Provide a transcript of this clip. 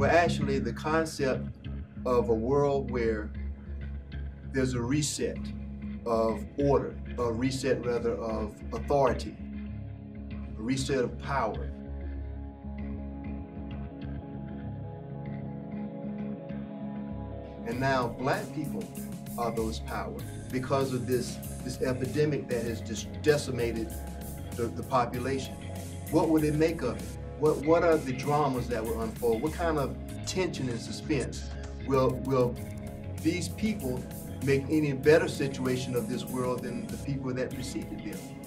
Well, actually, the concept of a world where there's a reset of order, a reset rather of authority, a reset of power. And now black people are those power because of this epidemic that has just decimated the population. What will they make of it? What are the dramas that will unfold? What kind of tension and suspense will these people make any better situation of this world than the people that preceded them?